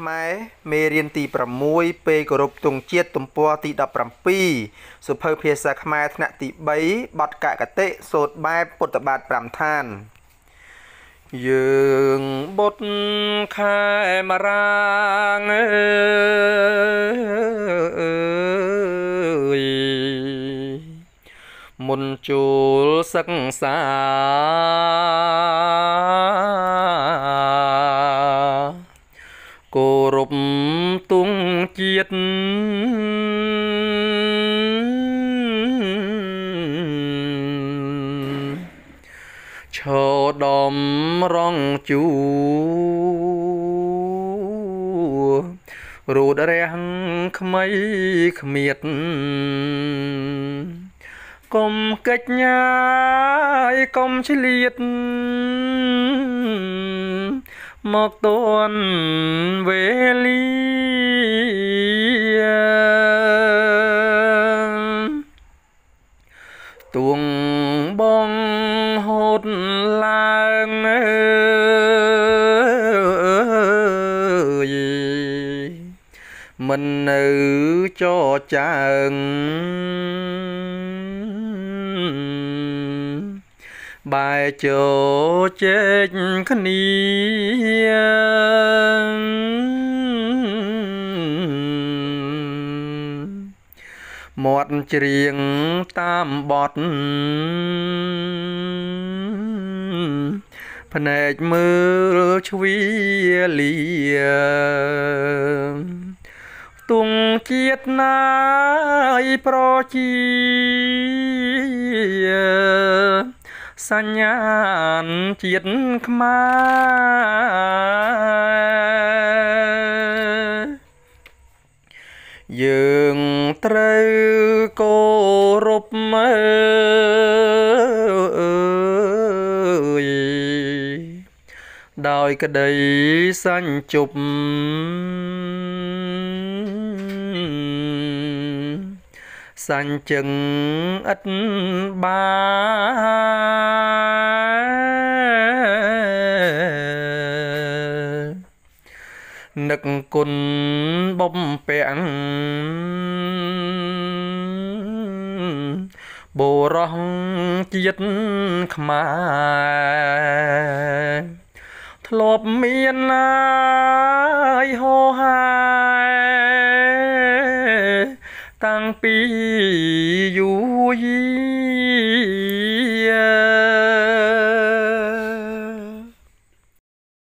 ខ្មែរមេរៀនទី6ពេលគោរពទង់ជាតិទំព័រទី17សុភៅភាសាខ្មែរថ្នាក់ទី3បទកកតិសូត្របែបពុទ្ធបាទ5ឋានយើងបុត្រខែមរាងមុនចូលសិក្សាគោរពទង់ជាតិឈរដំរងជួរូតរាំងក្មៃគ្មៀតកុំកិច្ចញ៉ាយកុំឆ្លៀតមកតនវេលាទួងបងហូតឡើងមិននៅចរចាងបែចោជែកគ្នាមាត់ច្រៀងតាមបទភ្នែកមើលជ្វាលាទង់ជាតិណាយប្រជាសញ្ញាណជាតិខ្មែរយើងត្រូវគោរពដោយក្តីសញ្ជប់សញ្ជឹងឥតបាននឹកគុណបំពាំងបុរសជាតិខ្មែរធ្លាប់មានណាយហោហាតាំងពីយូរយា